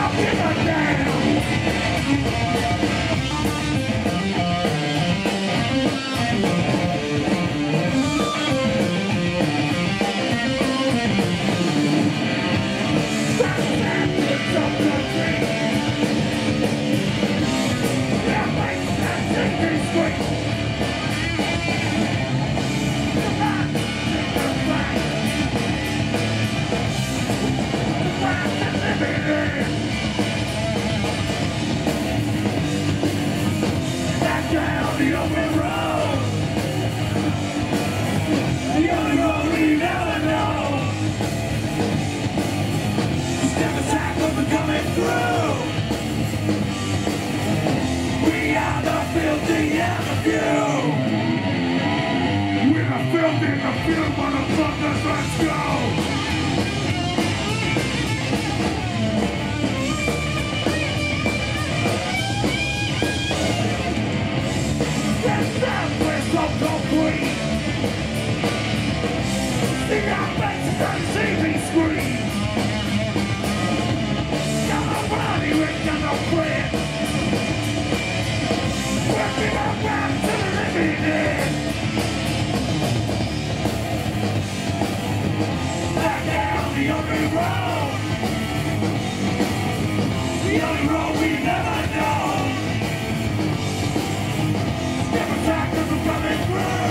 don't give a the open road, the only road we never know. Step attack will be coming through. We are the filthy and the few. We're the filthy and the few, motherfuckers, let's go. Complete. The offense on TV screen. Got no body, we got no quit. Working our back to the living end. Back down the only road. The only road we never know. Step attack as we're coming through.